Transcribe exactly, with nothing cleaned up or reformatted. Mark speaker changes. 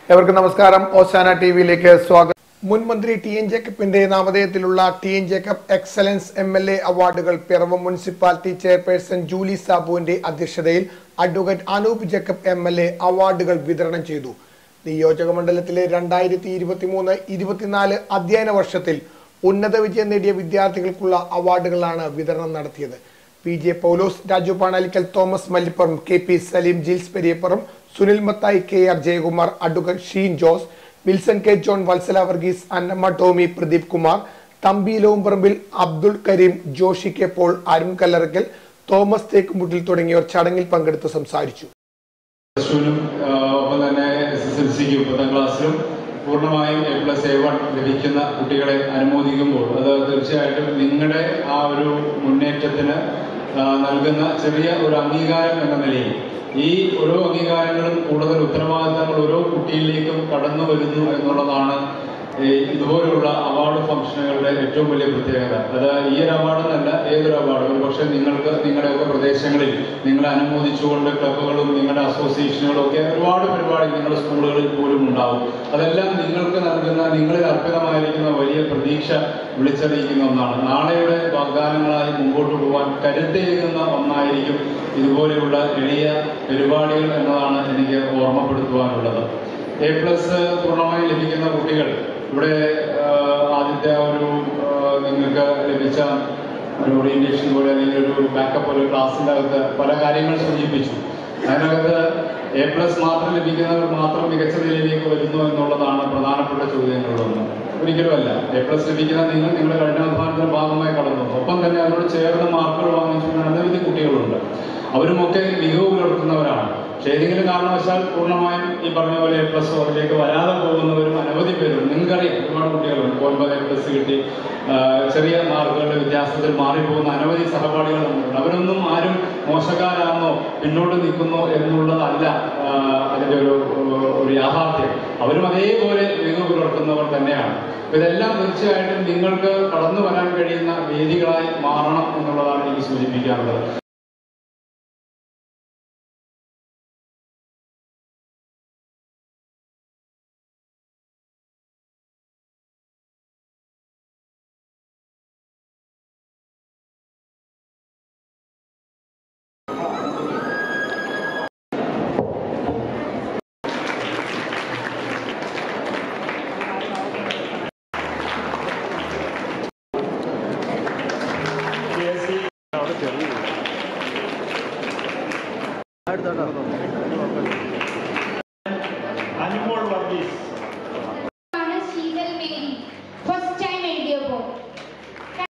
Speaker 1: എവർക്കും നമസ്കാരം. ഓശാന ടി വിയിലേക്ക് സ്വാഗതം. മുൻ മന്ത്രി ടി എൻ ജേക്കബിന്റെ നാമധേയത്തിലുള്ള T N Jacob excellence M L A അവാർഡുകൾ പിറവം മുനിസിപ്പാലിറ്റി ചെയർപേഴ്സൺ ജൂലി സാബുവിന്റെ അധ്യക്ഷതയിൽ advocate Anoop Jacob M L A അവാർഡുകൾ വിതരണം ചെയ്തു. നിയോജക മണ്ഡലത്തിലെ രണ്ടായിരത്തി ഇരുപത്തി മൂന്ന് ഇരുപത്തിനാല് അധ്യയന വർഷത്തിൽ ഉന്നത വിജയം നേടിയ വിദ്യാർത്ഥികൾക്കുള്ള അവാർഡുകളാണ് വിതരണം നടത്തിയത്. P J Paulose, Raju Panalickal, Thomas Mallippuram, K P Saleem, Jils Periyappuram, Sunil Mathai, K R Jayakumar, advocate Sheen Jose, Wilson K John, Vatsala Varghese, Annamma Tomy, Pradeep Kumar, Thampi Lomparambil, Abdul Kareem, Joshy K Paul, Arun Kallarakkal, Thomas Thekkumuttil തുടങ്ങിയവർ ചടങ്ങിൽ പങ്കെടുത്ത് സംസാരിച്ചു.
Speaker 2: പൂർണ്ണമായും എ പ്ലസ് എ വൺ ലഭിക്കുന്ന കുട്ടികളെ അനുമോദിക്കുമ്പോൾ അത് തീർച്ചയായിട്ടും നിങ്ങളുടെ ആ ഒരു മുന്നേറ്റത്തിന് നൽകുന്ന ചെറിയ ഒരു അംഗീകാരം എന്ന നിലയിൽ ഈ ഓരോ അംഗീകാരങ്ങളും കൂടുതൽ ഉത്തരവാദിത്തങ്ങൾ ഓരോ കുട്ടിയിലേക്കും കടന്നു വരുന്നു എന്നുള്ളതാണ് ഇതുപോലുള്ള അവാർഡ് ഫംഗ്ഷനുകളുടെ ഏറ്റവും വലിയ പ്രത്യേകത. അത് ഈ ഒരു അവാർഡെന്നല്ല, ഏതൊരു അവാർഡ് ഒരു പക്ഷേ നിങ്ങൾക്ക് നിങ്ങളുടെയൊക്കെ പ്രദേശങ്ങളിൽ നിങ്ങളെ അനുമോദിച്ചുകൊണ്ട് ക്ലബ്ബുകളും നിങ്ങളുടെ അസോസിയേഷനുകളും ഒക്കെ ഒരുപാട് പരിപാടി നിങ്ങളുടെ സ്കൂളുകളിൽ പോലും ഉണ്ടാവും. അതെല്ലാം നിങ്ങൾക്ക് നൽകുന്ന, നിങ്ങളിൽ അർപ്പിതമായിരിക്കുന്ന വലിയ പ്രതീക്ഷ വിളിച്ചറിയിക്കുന്ന ഒന്നാണ്. നാളെയുടെ വാഗ്ദാനങ്ങളായി മുമ്പോട്ട് പോകാൻ കരുത്തേകുന്ന ഒന്നായിരിക്കും ഇതുപോലെയുള്ള എളിയ പരിപാടികൾ എന്നതാണ് എനിക്ക് ഓർമ്മപ്പെടുത്തുവാനുള്ളത്. എ പ്ലസ് പൂർണ്ണമായി ലഭിക്കുന്ന കുട്ടികൾ ഇവിടെ ആദ്യത്തെ ഒരു നിങ്ങൾക്ക് ലഭിച്ച ഒരു ഓറിയന്റേഷൻ പോലെ അല്ലെങ്കിൽ ഒരു ബാക്കപ്പ് ഒരു ക്ലാസ്സിൻ്റെ അകത്ത് പല കാര്യങ്ങൾ സൂചിപ്പിച്ചു. അതിനകത്ത് എ പ്ലസ് മാത്രം ലഭിക്കുന്നവർ മാത്രം മികച്ച നിലയിലേക്ക് വരുന്നു എന്നുള്ളതാണ് പ്രധാനപ്പെട്ട ചോദ്യങ്ങളിലൊന്ന്. ഒരിക്കലുമല്ല. എ പ്ലസ് ലഭിക്കുന്ന നിങ്ങൾ നിങ്ങളുടെ കഠിനാധ്വാനത്തിന്റെ ഭാഗമായി കടന്നു. ഒപ്പം തന്നെ അതിനോട് ചേർന്ന് മാർക്കുകൾ വാങ്ങിച്ചിട്ടുള്ള അനവധി കുട്ടികളുണ്ട്. അവരുമൊക്കെ മികവ് പുലർത്തുന്നവരാണ്. പക്ഷേ ഏതെങ്കിലും കാരണവശാൽ പൂർണ്ണമായും ഈ പറഞ്ഞ പോലെ എ പ്ലസ് അതിലേക്ക് വരാതെ പോകുന്നവരും അനവധി പേരുണ്ട്. നിങ്ങൾക്കറിയാം, ഒരുപാട് കുട്ടികളുണ്ട്. ഒൻപത് എ പ്ലസ് കിട്ടി ചെറിയ മാർക്കുകളുടെ വ്യത്യാസത്തിൽ മാറിപ്പോകുന്ന അനവധി സഹപാഠികൾ നമുക്കുണ്ട്. അവരൊന്നും ആരും മോശക്കാരാണെന്നോ പിന്നോട്ട് നിൽക്കുന്നോ എന്നുള്ളതല്ല അതിൻ്റെ ഒരു ഒരു യാഥാർത്ഥ്യം. അവരും അതേപോലെ മികവ് പുലർത്തുന്നവർ തന്നെയാണ്. ഇതെല്ലാം തീർച്ചയായിട്ടും നിങ്ങൾക്ക് കടന്നു വരാൻ കഴിയുന്ന വേദികളായി മാറണം എന്നുള്ളതാണ് എനിക്ക് സൂചിപ്പിക്കാനുള്ളത്.
Speaker 3: Animal Varghese.